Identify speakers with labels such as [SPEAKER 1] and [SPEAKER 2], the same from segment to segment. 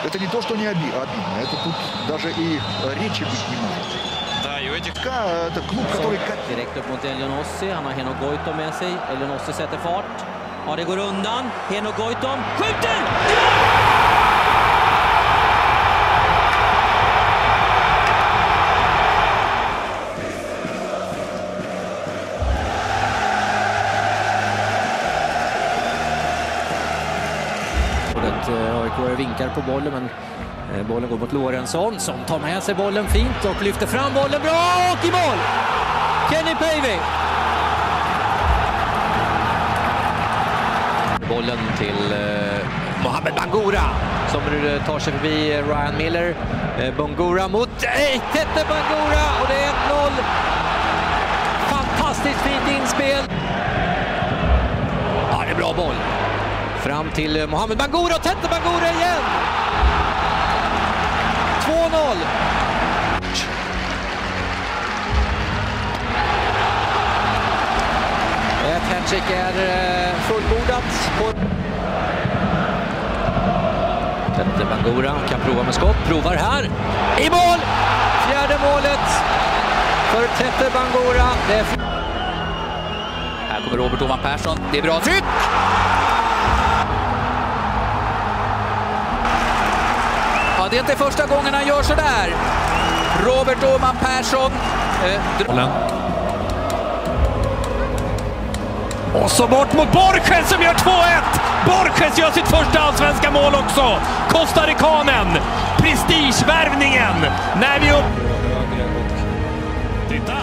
[SPEAKER 1] Это не то, что не обидно. Это тут даже и речи быть не может.
[SPEAKER 2] Да, и у этих...
[SPEAKER 1] Это клуб, который...
[SPEAKER 3] Direkt upp mot Elionossi. Han har Henok Goitom med sig. Elionossi sätter fart. Ja, det går undan. Henok Goitom skjuter! AIK vinkar på bollen, men bollen går mot Lorentzon som tar med sig bollen fint och lyfter fram bollen bra och i mål! Kenny Päivi! Bollen till Mohamed Bangura som tar sig förbi Ryan Miller. Bangura mot Tete Bangura och det är 1-0. Fantastiskt fint inspel. Ja, det är bra boll. Fram till Mohamed Bangura och Tete Bangura igen. 2-0. Ett hattrick är fullbordat. Tete Bangura kan prova med skott. Provar här. I mål! Fjärde målet för Tete Bangura. Här kommer Robert Åhman Persson. Det är bra tryck! Ja, det är inte första gången han gör så där. Robert Åhman Persson.
[SPEAKER 4] Och så bort mot Borges som gör 2-1. Borges gör sitt första allsvenska mål också. Costarikanen. Prestigevärvningen. När vi upp... Titta!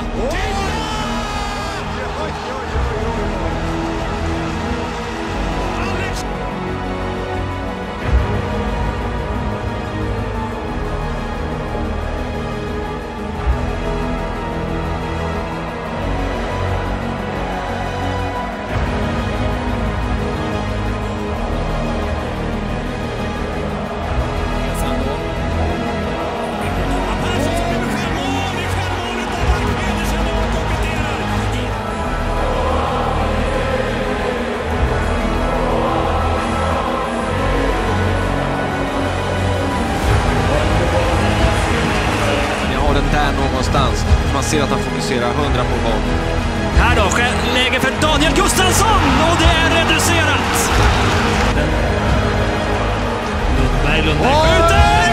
[SPEAKER 5] Där någonstans. Man ser att han fokuserar 100 på boll.
[SPEAKER 4] Här då, läge för Daniel Gustafsson och det är reducerat. Lundberg skjuter!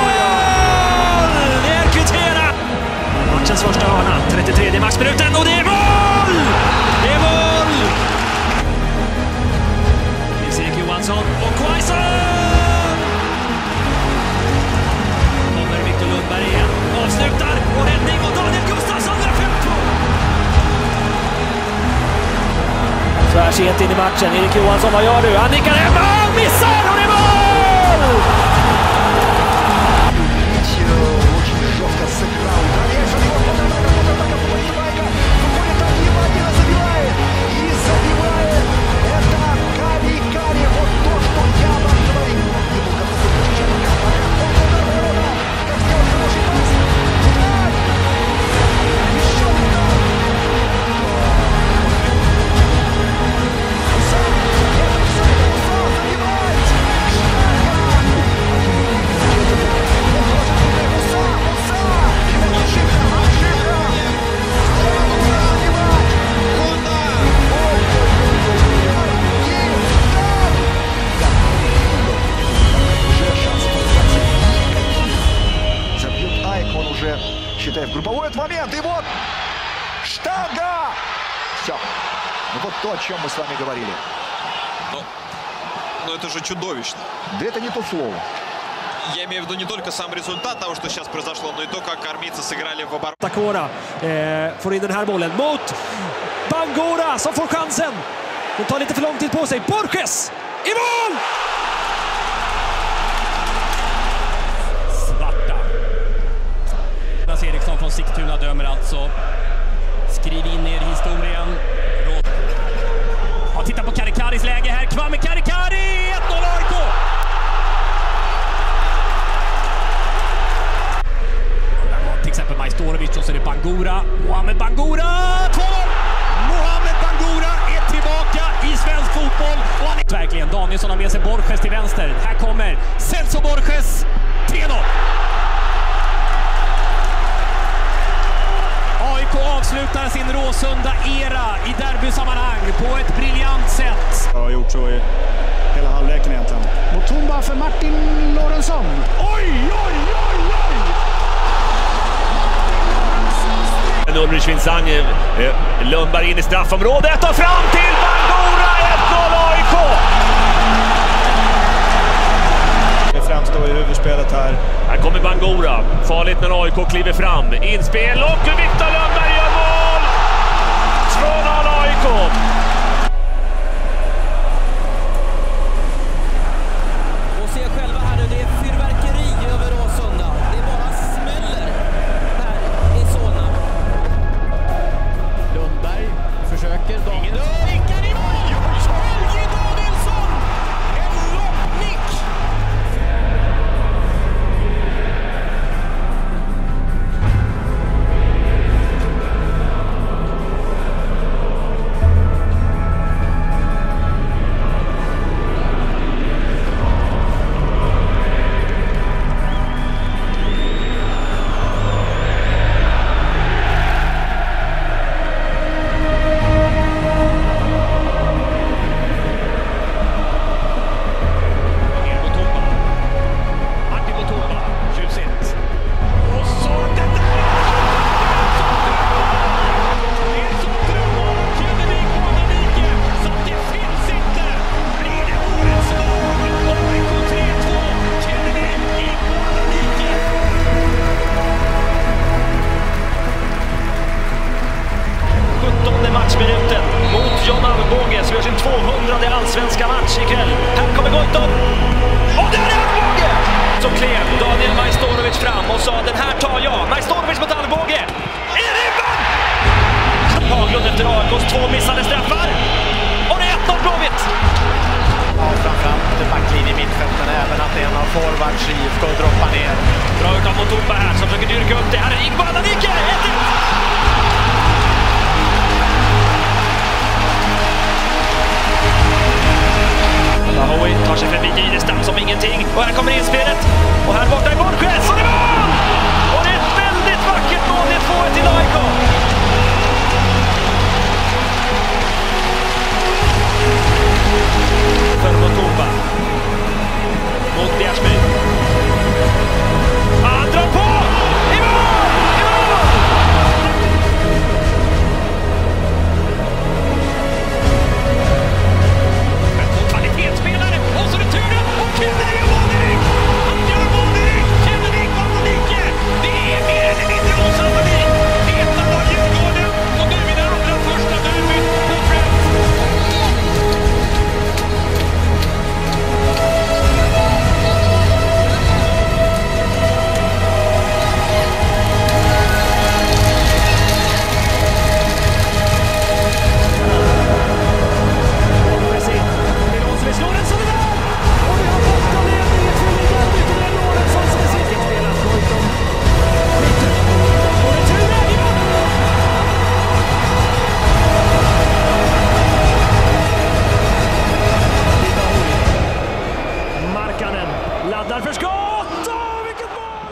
[SPEAKER 4] Det är kvitterat! Matchens första hörna, 33 maxminuten och det är mål! Det är mål! Nils-Erik Johansson och Quaison! Kommer Victor Lundberg igen. Avslutar och räddning och Daniel Gustafsson är 5-2. Så här sent in i matchen. Erik Johansson, vad gör du? Han nickar hem. Han missar och det är mål!
[SPEAKER 1] Считай, в групповой этот момент, и вот штанга! Все. Ну вот то, о чем мы с вами говорили.
[SPEAKER 2] Но это же чудовищно.
[SPEAKER 1] Да это не то слово.
[SPEAKER 2] Я имею в виду не только сам результат того, что сейчас произошло, но и то, как армейцы сыграли в обороне.
[SPEAKER 4] Takora får in den här bollen mot Bangura som får chansen. Den tar lite för lång tid på sig. Borges i mål! Eriksson från Sigtuna dömer alltså. Skriv in er i historien. Ja, titta på Karikaris läge här. Kwame Karikari! 1-0 AIK! Till exempel Majstorovic och så är det Bangura. Mohamed Bangura! 2-0! Mohamed Bangura är tillbaka i svensk fotboll. Och han är... Verkligen, Danielsson har med sig Borges till vänster. Här kommer Celso Borges. avslutar sin Råsunda-era i derbysammanhang på ett briljant sätt.
[SPEAKER 6] Jag har gjort så i hela halvleken egentligen.
[SPEAKER 7] Mutumba för Martin Lorentzon.
[SPEAKER 4] Oj, oj, oj, oj! Ulrich Vinsange, Lundberg in i straffområdet och fram till Bangura, 1-0 AIK!
[SPEAKER 6] Det framstår i huvudspelet här.
[SPEAKER 4] Här kommer Bangura, farligt när AIK kliver fram. Inspel och Viktor Lundberg gör mål! 2-0 AIK!
[SPEAKER 8] Och se själva här nu, det är fyrverkeri över Råsunda. Det är bara smäller här i Solna.
[SPEAKER 3] Lundberg försöker. Danielsson.
[SPEAKER 8] Nickar i mål! Helge Danielsson! En loppnick!
[SPEAKER 4] Matchminuten mot John Alvbåge som gör sin 200:e allsvenska match ikväll. Här kommer Goitom. Och där är Alvbåge! Så klev Daniel Majstorovic fram och sa den här tar jag. Majstorovic mot Alvbåge. I ribban! Haglund efter AIKs 2 missade straffar. Och det är 1-0 Blåvitt.
[SPEAKER 3] Ja, framförallt backlinje i mittfälten, även att en av forwards i IFK droppar ner.
[SPEAKER 4] Bra ut av Mutumba här som försöker dyrka upp det. Här är Igbo Adanike. 1-1! Lahoui tar sig förbi Didestam som ingenting. Och här kommer inspelet. Och här borta är Borges. Och det är mål! Och det är ett väldigt vackert mål. Det är 2-1 till AIK. För Mutumba. Mot Bjärsby. Han drar på! I mål! I mål! Kvalitetsspelare, och så returen, och Kennedy gör mål direkt! Han gör mål direkt! Kennedy, Adanike! Det är mer eller mindre osannolikt! Petar av Djurgården, och nu är det allra första derbyt på Friends! Laddar för skott! Åh, vilket mål!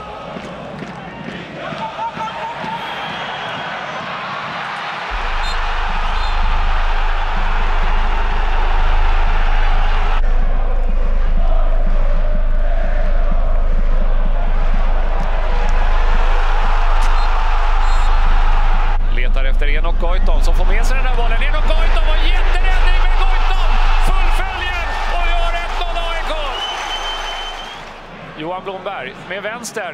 [SPEAKER 4] Letar efter Enok Goitom som får med sig den här bollen. Enok Goitom och jätteräddning med Goitom! Fullföljer och gör 1-0 AIK! Johan Blomberg med vänster.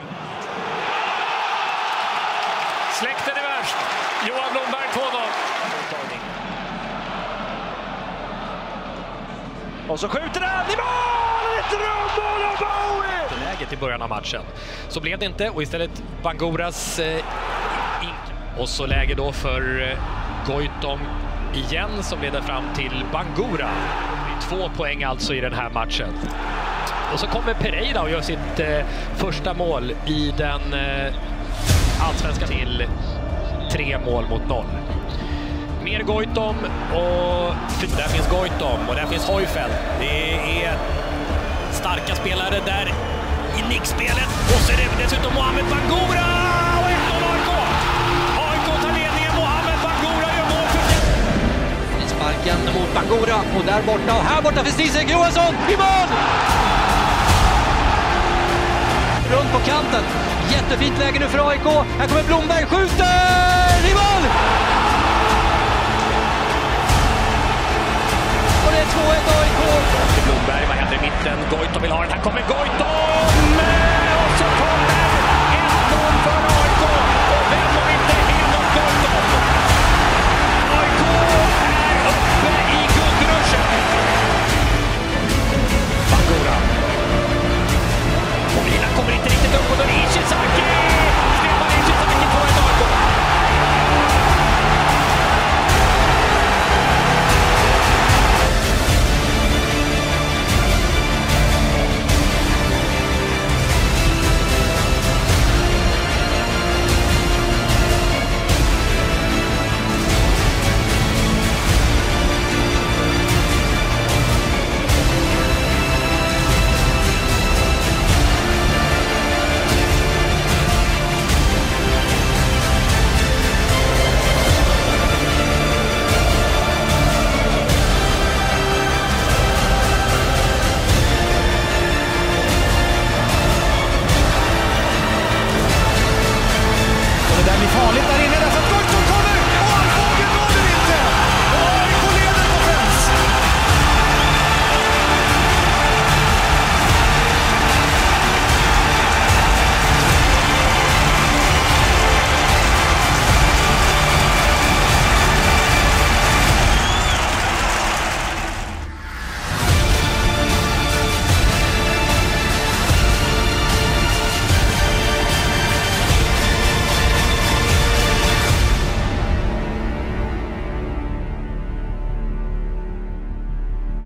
[SPEAKER 4] Släkten är värst. Johan Blomberg 2-0. Och så skjuter han i mål! Ett drömmål av Bowie! Läget i början av matchen. Så blev det inte och istället Banguras och så läge då för Goitom igen som leder fram till Bangura. 2 poäng alltså i den här matchen. Och så kommer Pereira och gör sitt första mål i den allsvenska till 3 mål mot 0. Mer Goitom och där finns Goitom och där finns Hojfeldt. Det är starka spelare där i nickspelet. Och så är det dessutom Mohamed Bangura och 1-0 AIK. AIK tar ledningen, Mohamed
[SPEAKER 3] Bangura och där borta och här borta för Stig Johansson i mål! Runt på kanten. Jättefint läge nu för AIK. Här kommer Blomberg, skjuter i mål! Och det är 2-1 AIK.
[SPEAKER 4] Blomberg, vad händer i mitten? Goito vill ha den. Här kommer Goito!